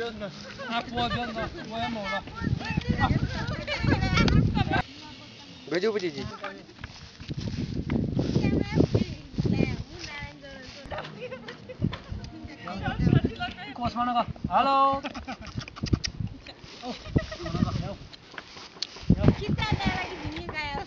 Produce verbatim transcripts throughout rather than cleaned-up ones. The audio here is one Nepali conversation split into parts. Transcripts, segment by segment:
Baju apa Cici? Kos mana kah? Halo. Oh, mana kah? Kita ada lagi bunyi kayak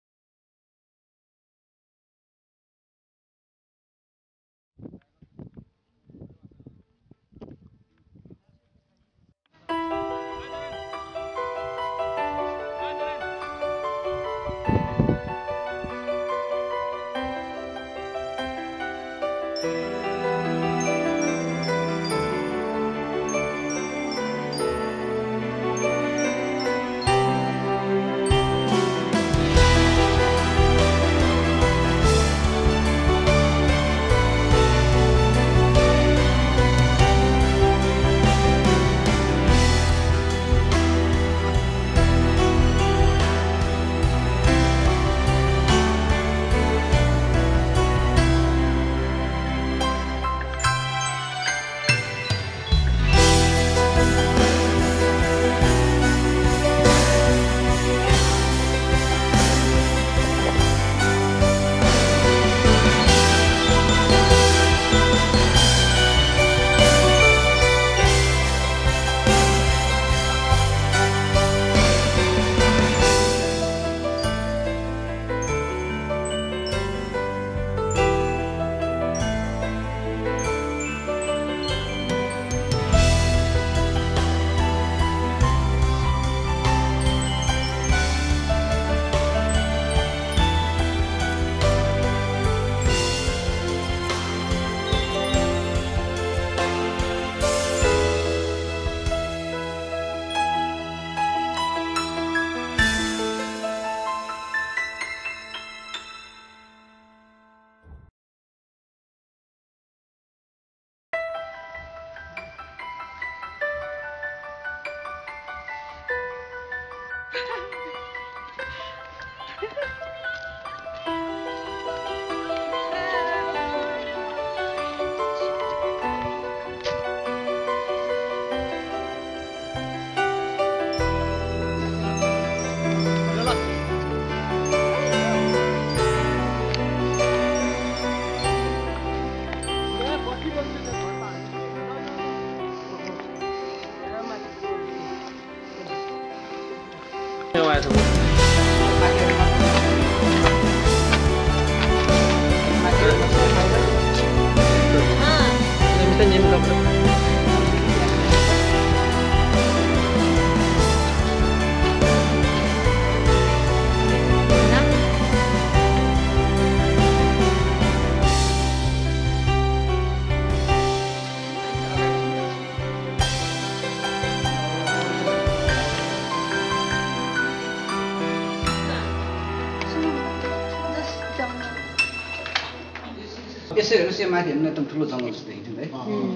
यसै हेर्नुहोस् यो माथि हेर्नु एकदम ठुलो जङ्गल जस्तो देखिन्छ नि है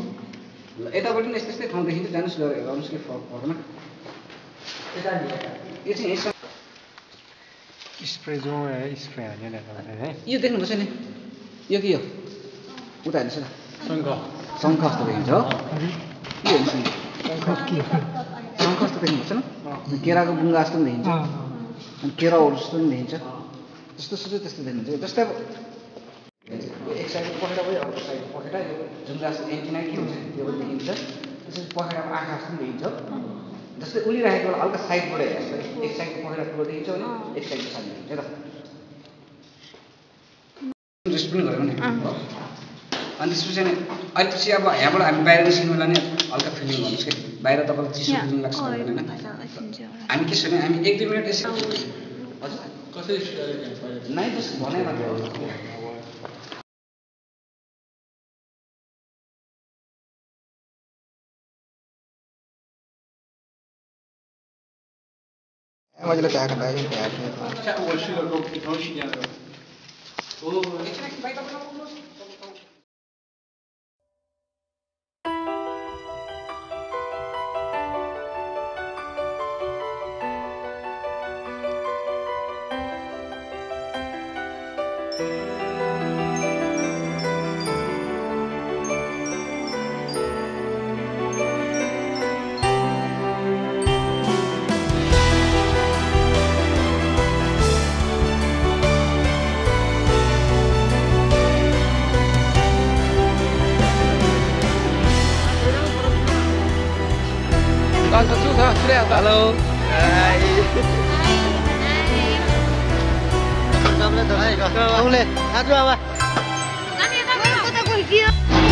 ल यतापट्टि पनि यस्तै यस्तै ठाउँ देखिन्छ जानुहोस् गएर हेर्नुहोस् कि फरक पर्दैन यो चाहिँ यसो स्प्रे जो है स्प्रे हान्यो है यो देख्नुपर्छ नि यो के हो उता हेर्नुहोस् न शङ्ख शङ्ख जस्तो देखिन्छ हो के हेर्नुहोस् नि शङ्ख जस्तो देख्नुपर्छ न केराको बुङ्गा जस्तो पनि देखिन्छ अनि केराहरू जस्तो पनि देखिन्छ जस्तो सोच्यो त्यस्तो देखिन्छ जस्तै अब एक साइडको पखेटा भयो अर्को साइडको पखेटा यो जुन जस्तो एन्टिना के हुन्छ त्यो पनि देखिन्छ त्यसपछि पखेटाको आँखा जस्तो पनि देखिन्छ जस्तै उलिरहेको बेला हल्का साइडबाट हेर्छ एक साइडको पखेटा ठुलो देखिन्छ भने एक साइडको सानो देखिन्छ र रेस्ट पनि गऱ्यौँ नि अनि त्यसपछि अनि अलिपछि अब यहाँबाट हामी बाहिर निस्किनु बेला नि हल्का फिलिङ गर्नुहोस् कि बाहिर तपाईँलाई चिसो फिलिङ लाग्छ होइन हामी के छ भने हामी एक दुई मिनट यसो हजुर कसरी नै जस्तो भने मात्रै हो मजाले त्यहाँको लागि Angkat susah, sudah. Halo. Hai. Kamu lihat, kamu lihat. Aduh apa? Nanti kamu ikut aku dia.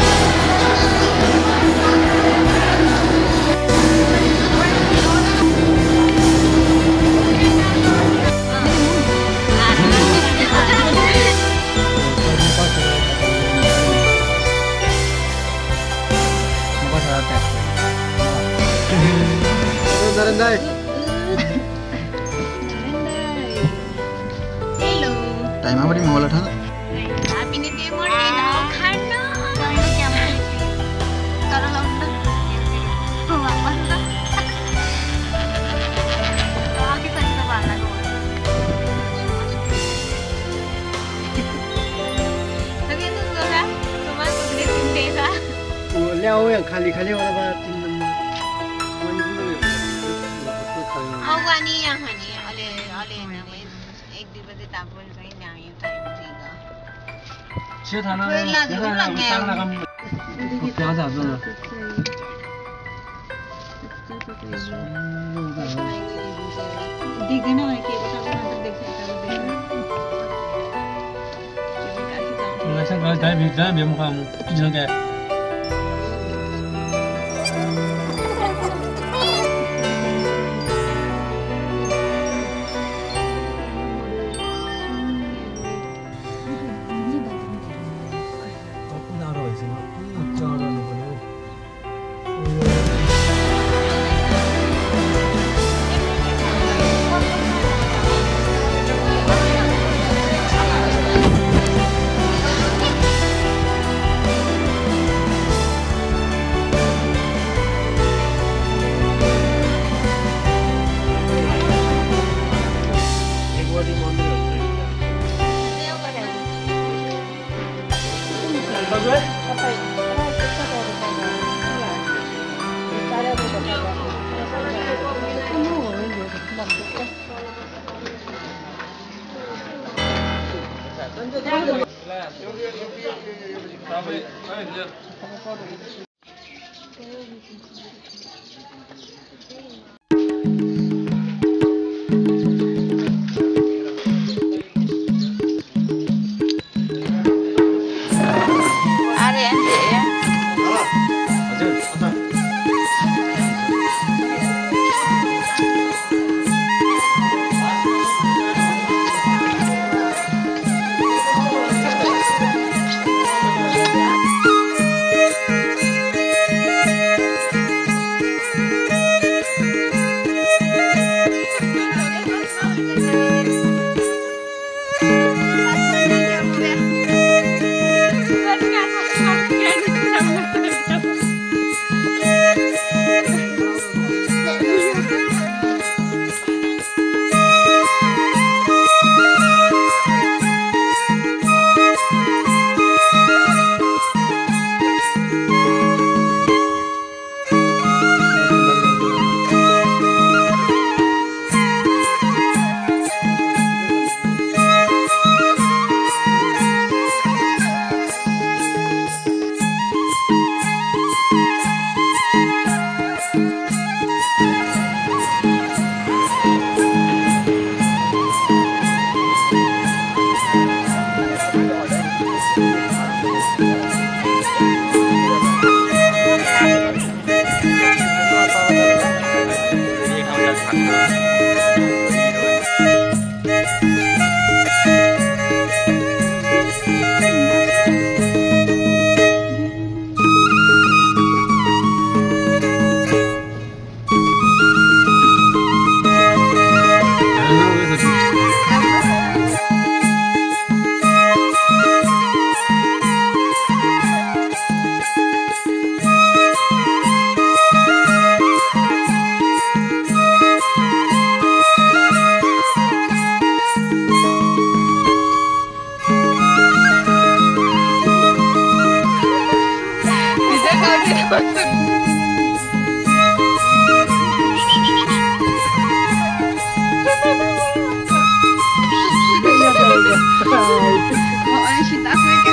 Narendai. Hello. Time apa di mau lah thang? Happy New Year morning. Karena ini jam. Kalau lo udah. Apa sih? Oh, kita juga banget. Tapi itu sudah cuma sudah sendiri. Liao yang kali kali orang barat tinggal. Aku ani yang ani, oleh oleh nama एक दिन बजे तापमान कहीं नहीं टाइम देगा। छह थाना कोई ला दो ना क्या? क्या था तो दिखे ना मैं क्या बता रहा हूँ देख सकता हूँ देख। वैसे कल जाए भी जाए भी मुकाम किधर गए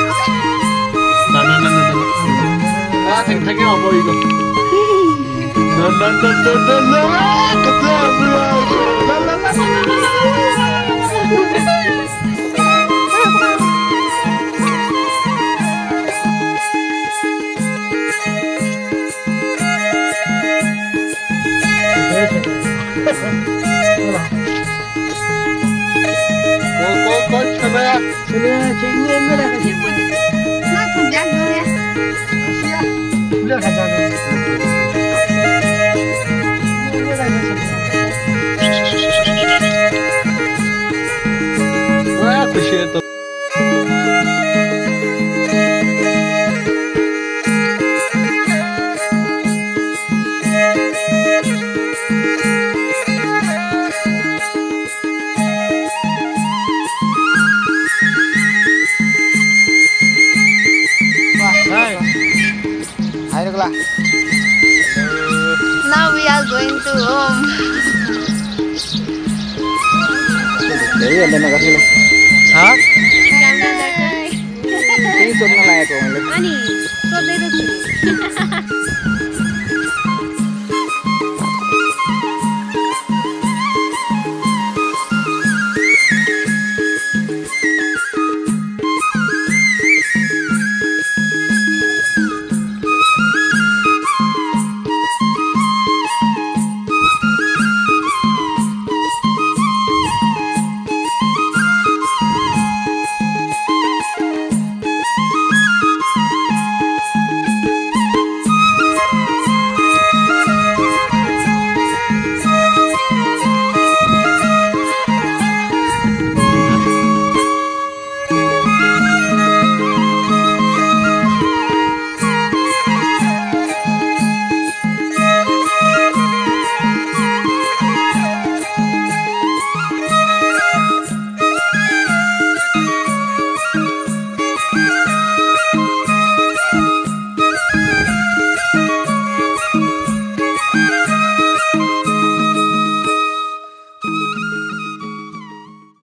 아, 되게 되게 안 보이고. Now we are going to home. Jadi ada nak kasih. Hah? Ini soalnya layak kok. Ani, so they